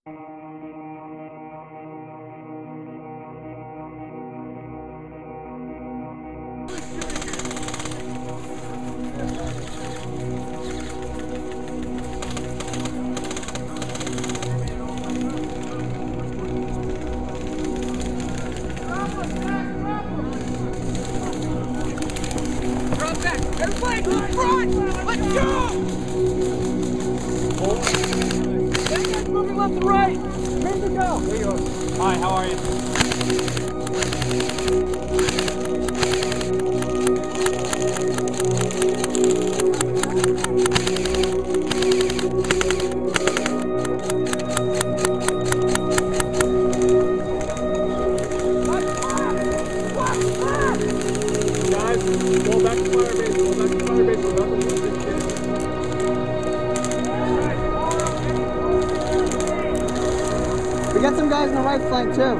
Everybody to the front! Let's go! That guy's moving left and right! Ready to go! There you are. Hi, how are you? Guys, go back to firebase. Go back to firebase. We're about to lose this shit. We got some guys in the right flank too.